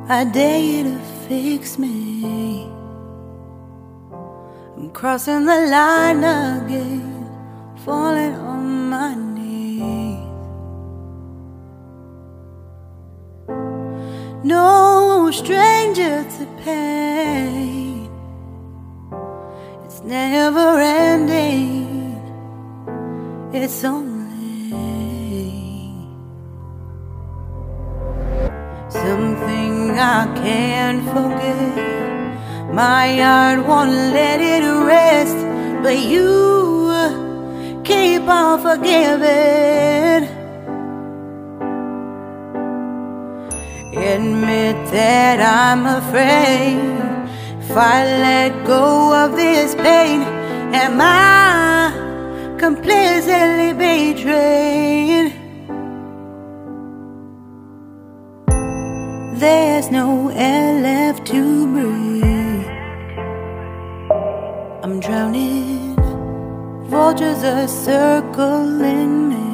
I dare you to fix me. I'm crossing the line again, falling on my knees. No stranger to pain, it's never ending, it's only something I can't forget. My heart won't let it rest, but you keep on forgiving. Admit that I'm afraid. If I let go of this pain, am I completely betrayed? There's no air left to breathe. I'm drowning, vultures are circling me.